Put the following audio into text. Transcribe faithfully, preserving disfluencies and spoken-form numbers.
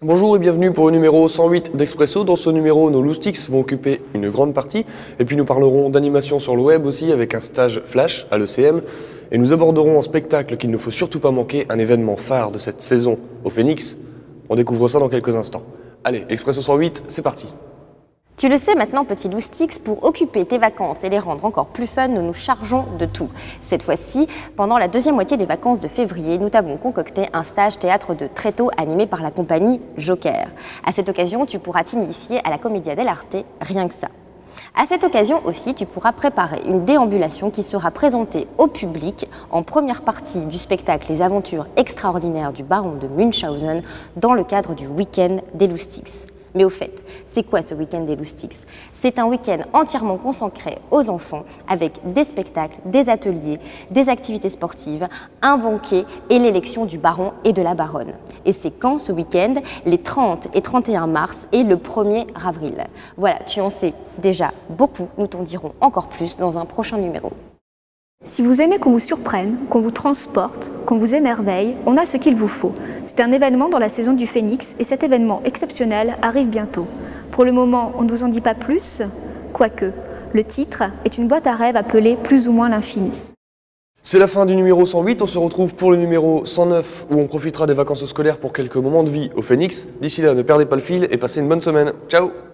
Bonjour et bienvenue pour le numéro cent huit d'Expresso. Dans ce numéro, nos loustics vont occuper une grande partie. Et puis nous parlerons d'animation sur le web aussi avec un stage flash à l'E C M. Et nous aborderons en spectacle qu'il ne faut surtout pas manquer un événement phare de cette saison au Phoenix. On découvre ça dans quelques instants. Allez, Expresso cent huit, c'est parti. Tu le sais maintenant, petit Loustix, pour occuper tes vacances et les rendre encore plus fun, nous nous chargeons de tout. Cette fois-ci, pendant la deuxième moitié des vacances de février, nous t'avons concocté un stage théâtre de Tréteau animé par la compagnie Joker. À cette occasion, tu pourras t'initier à la Commedia dell'arte, rien que ça. À cette occasion aussi, tu pourras préparer une déambulation qui sera présentée au public en première partie du spectacle Les aventures extraordinaires du baron de Munchausen dans le cadre du week-end des Loustix. Mais au fait, c'est quoi ce week-end des Loustix? C'est un week-end entièrement consacré aux enfants avec des spectacles, des ateliers, des activités sportives, un banquet et l'élection du baron et de la baronne. Et c'est quand ce week-end? Les trente et trente et un mars et le premier avril. Voilà, tu en sais déjà beaucoup, nous t'en dirons encore plus dans un prochain numéro. Si vous aimez qu'on vous surprenne, qu'on vous transporte, qu'on vous émerveille, on a ce qu'il vous faut. C'est un événement dans la saison du Phénix et cet événement exceptionnel arrive bientôt. Pour le moment, on ne vous en dit pas plus, quoique. Le titre est une boîte à rêves appelée plus ou moins l'infini. C'est la fin du numéro cent huit, on se retrouve pour le numéro cent neuf où on profitera des vacances scolaires pour quelques moments de vie au Phoenix. D'ici là, ne perdez pas le fil et passez une bonne semaine. Ciao!